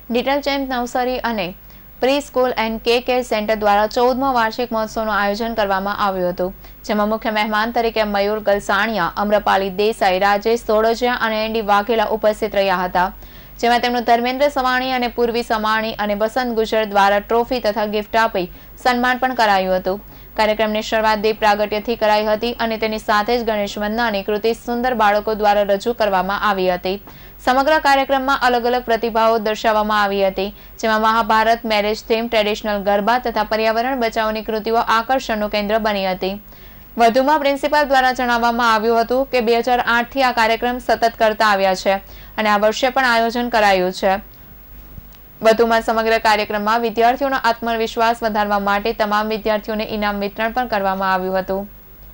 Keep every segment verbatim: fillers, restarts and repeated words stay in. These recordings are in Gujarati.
લિટલ ચેમ્પ નર્સરી અને પ્રી સ્કૂલ એન્ડ કે કેર સેન્ટર દ્વારા ચૌદમા વાર્ષિક મહોત્સવનું આયોજન કરવામાં આવ્યું હતું, જેમાં મુખ્ય મહેમાન તરીકે મયુર ગલસાણિયા, અમ્રપાલી દેસાઈ, રાજેશ સોડોજિયા અને એન્ડી વાઘેલા ઉપસ્થિત રહ્યા હતા, જેમાં તેમનું ધર્મેન્દ્ર સવાણી અને પૂર્વી સમાણી અને બસંત ગુજર દ્વારા ટ્રોફી તથા ગિફ્ટ આપી સન્માન પણ કરાયું હતું। કાર્યક્રમની શરૂઆત દીપ પ્રાગટ્યથી કરાઈ હતી અને તેની સાથે જ ગણેશ વંદનાની કૃતિ સુંદર બાળકો દ્વારા રજૂ કરવામાં આવી હતી। સમગ્ર કાર્યક્રમમાં અલગ અલગ પ્રતિભાવો દર્શાવવામાં આવી હતી, જેમાં Mahabharata, marriage theme, traditional garba તથા પર્યાવરણ બચાવની કૃતિઓ આકર્ષણનું કેન્દ્ર બની હતી। વધુમાં પ્રિન્સિપાલ દ્વારા જણાવવામાં આવ્યું હતું કે બે હજાર આઠ થી આ કાર્યક્રમ સતત કરતા આવ્યા છે અને આ વર્ષે પણ આયોજન કરાયું છે। વધુમાં સમગ્ર કાર્યક્રમમાં વિદ્યાર્થીઓનો આત્મવિશ્વાસ વધારવા માટે તમામ વિદ્યાર્થીઓને ઇનામ વિતરણ પણ કરવામાં આવ્યું હતું।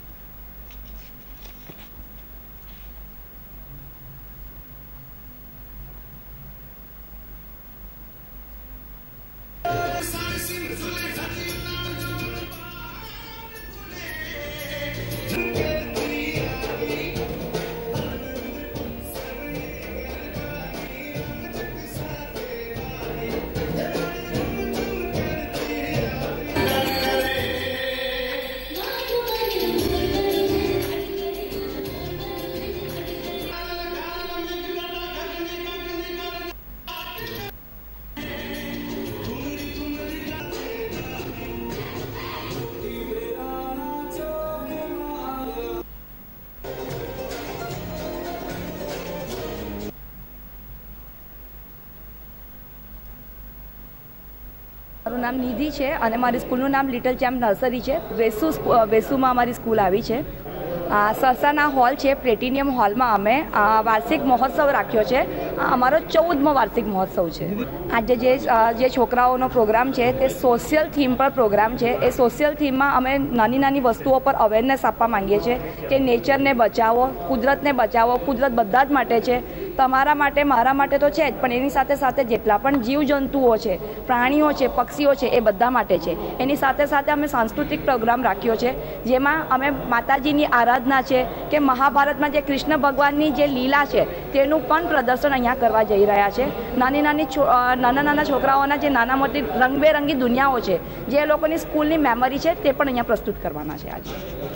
મારું નામ નિધિ છે અને મારી સ્કૂલનું નામ લિટલ ચેમ્પ નર્સરી છે। વેસુ વેસુમાં અમારી સ્કૂલ આવી છે। સરસાના હોલ છે, પ્લેટિનિયમ હોલમાં અમે વાર્ષિક મહોત્સવ રાખ્યો છે। અમારો ચૌદમો વાર્ષિક મહોત્સવ છે। આજે જે જે છોકરાઓનો પ્રોગ્રામ છે તે સોશિયલ થીમ પર પ્રોગ્રામ છે। એ સોશિયલ થીમમાં અમે નાની નાની વસ્તુઓ પર અવેરનેસ આપવા માંગીએ છીએ કે નેચરને બચાવો, કુદરતને બચાવો। કુદરત બધા જ માટે છે, તમારા માટે, મારા માટે તો છે જ, પણ એની સાથે સાથે જેટલા પણ જીવજંતુઓ છે, પ્રાણીઓ છે, પક્ષીઓ છે, એ બધા માટે છે। એની સાથે સાથે અમે સાંસ્કૃતિક પ્રોગ્રામ રાખ્યો છે, જેમાં અમે માતાજીની આરાધના છે કે મહાભારતમાં જે કૃષ્ણ ભગવાનની જે લીલા છે તેનું પણ પ્રદર્શન અહીંયા કરવા જઈ રહ્યા છે। નાની નાની નાના નાના છોકરાઓના જે નાના મોટી રંગબેરંગી દુનિયાઓ છે, જે લોકોની સ્કૂલની મેમરી છે, તે પણ અહીંયા પ્રસ્તુત કરવાના છે આજે।